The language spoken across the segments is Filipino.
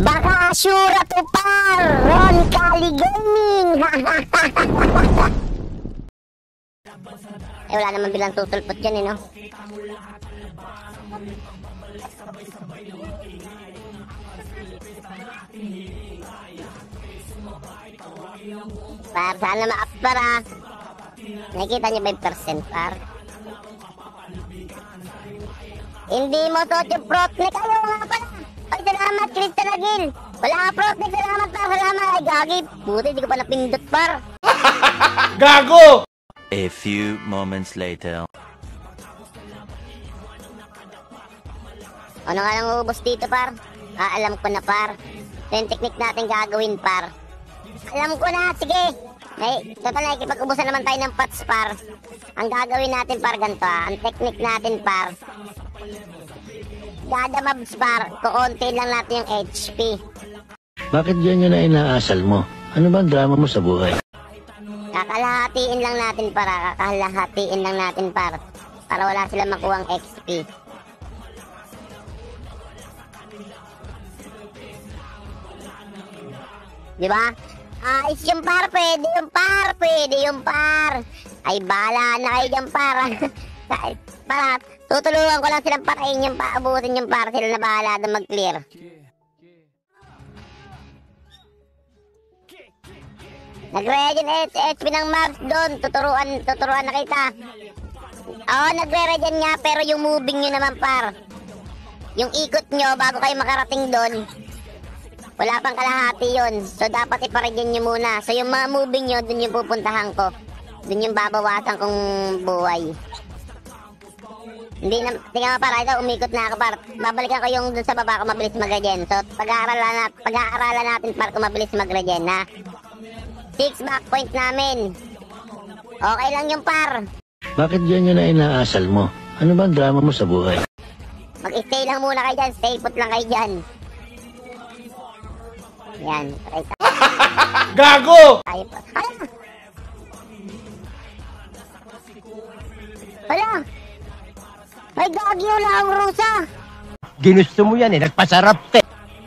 Baka Asura to par! Ron Kali Gaming! Eh, wala naman bilang tutulpot dyan eh, no? Par, sana ma-up par ah. Nakikita niyo ba yung percent par? Hindi mo to yung protect. Ayaw nga pala. Ay, salamat, Crystal Agil. Wala ka protect. Salamat par, salamat. Ay, gagi. Buti, di ko pa napindot par. Gago! A few moments later. Ano nga lang uubos dito par? Alam ko na par. Yung technique natin gagawin par. Alam ko na, sige. Ay, total nakikipag-ubusan naman tayo ng pots par. Ang gagawin natin par ganito ah. Ang technique natin par. Gada mobs par. Kukunti lang natin yung HP. Bakit yan yun na inaasal mo? Ano bang drama mo sa buhay? Kakalahatiin lang natin para. Kakalahatiin lang natin par. Para wala silang makuhang XP. Diba? Ayos yung par, pwede yung par, pwede yung par. Ay, bahala na kayo dyan par. Para, tutulungan ko lang silang parayin yung par, abutin yung par, sila na bahala na mag-clear. Nagre-regen HP ng mobs doon, tuturuan na kita. Oo, nagre-regen nga, pero yung moving nyo naman par. Yung ikot nyo bago kayo makarating doon. Wala pang kalahati yun. So, dapat iparegen nyo muna. So, yung mga moving nyo, dun yung pupuntahan ko. Dun yung babawasan kong buhay. Hindi na, tingnan mo para, ito, umikot na ako par. Babalikan ko yung dun sa baba kung mabilis mag-regen. So, pag-aaralan natin par kung mabilis mag-regen, ha? 6 back point namin. Okay lang yung par. Bakit yan yun na inaasal mo? Ano bang drama mo sa buhay? Mag-stay lang muna kayo dyan. Stay put lang kayo dyan. Yan. Gago! Ay, hala! Hala! May gagi wala ang rusa! Ginusto mo yan eh, nagpasarap eh.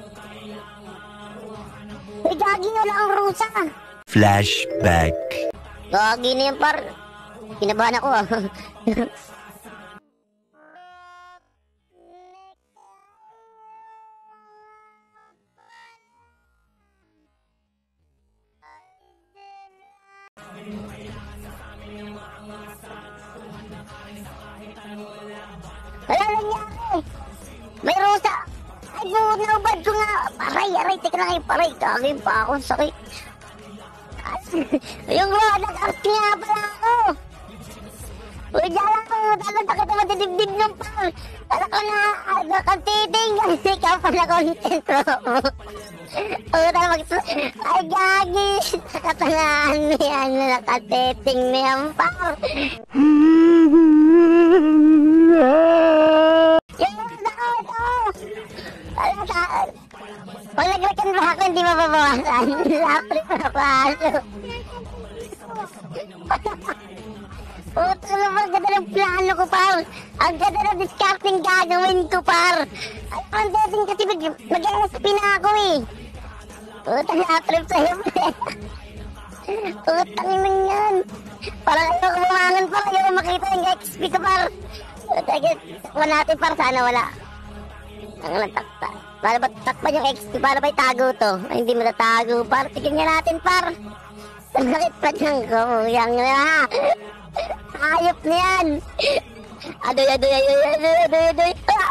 May gagi wala ang rusa! Flashback. Gagi na yan par. Kinabahan ako ah. Wala nangyari. May rusa. Ay, buod na ubad ko nga. Aray, teka lang aray. Kagay pa ako, sakit. Yung nag-art nga pala ako. Uy, dyan ako. Dapat nakita matidibdib ng pang. Tala ko na, nakatiting. Kasi ikaw pala content mo. Oo, tala ay, gagi. Nakatangaan mo yan. Nakatiting mo yan, pang. Pag nag-reckon ba ako, hindi mababawasan. Lapre pa ako aso. Puto na ba, ganda ng plano ko, par. Ang ganda ng discarding gagawin ko, par. Ang dating kasi mag-ESP na ako, eh. Puto na lapre sa'yo, pre. Putang inang yan. Parang ayaw ko bumangan, par. Ayaw ko makita yung XP ko, par. Takpan natin, par. Sana wala. Ang natakta. Para ba takpan yung XP? Para ba itago to? Ay, hindi matatago, par. Tignan nga natin, par. Sakit pa niyang kuyang na. Ayop na yan. Adoy.